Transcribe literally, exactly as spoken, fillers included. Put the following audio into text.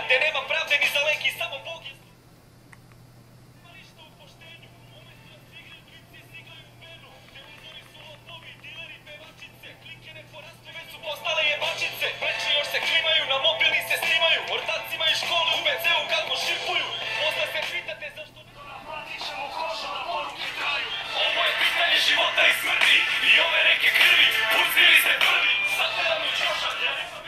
gde nema pravde ni za lek i samo Bog je... Nema ništa u poštenju, umesto da stigle klice stiglaju u penu, gde uzori su lopovi, dileri, pevačice, klinkene po rastu već su postale jebačice, preči još se klimaju, na mobilni se snimaju, ortacima iz škole u ve ce u kako šipuju, posle se pitate zašto ne... Naplatit ćemo koša da poruke traju, ovo je pitanje života i smrti, i ove reke krvi, pustili ste prvi, sad te nam u čošak, ja nisam...